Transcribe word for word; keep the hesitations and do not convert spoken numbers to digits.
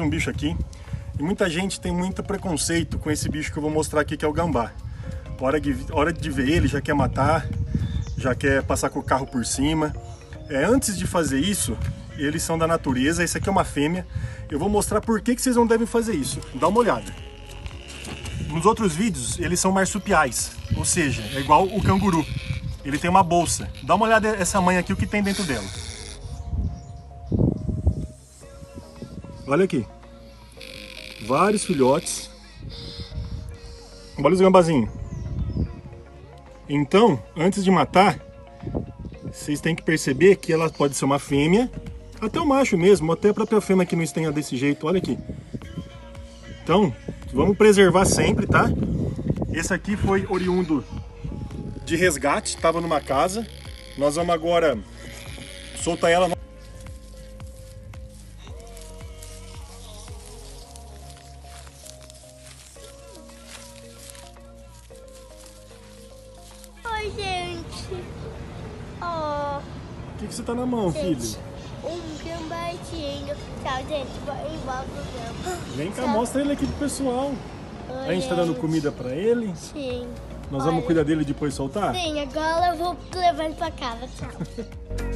um bicho aqui. E muita gente tem muito preconceito com esse bicho que eu vou mostrar aqui, que é o gambá. Hora de, hora de ver ele, já quer matar, já quer passar com o carro por cima. É, antes de fazer isso, eles são da natureza, esse aqui é uma fêmea. Eu vou mostrar por que, que vocês não devem fazer isso. Dá uma olhada. Nos outros vídeos, eles são marsupiais, ou seja, é igual o canguru. Ele tem uma bolsa. Dá uma olhada essa mãe aqui, o que tem dentro dela. Olha aqui. Vários filhotes. Olha os gambazinhos. Então, antes de matar, vocês têm que perceber que ela pode ser uma fêmea, até o macho mesmo, até a própria fêmea que não esteja desse jeito. Olha aqui. Então, vamos preservar sempre, tá? Esse aqui foi oriundo de resgate, estava numa casa. Nós vamos agora soltar ela. Oi, gente. Ó. O que, que você tá na mão, Gente, filho? um gambatinho. Tchau, gente. Vai embora do gamba. Vem cá, Tchau. mostra ele aqui pro pessoal. Oi, A gente tá dando gente. comida pra ele. Sim. Nós Olha. vamos cuidar dele e depois soltar? Sim, agora eu vou levar ele pra casa. Tchau.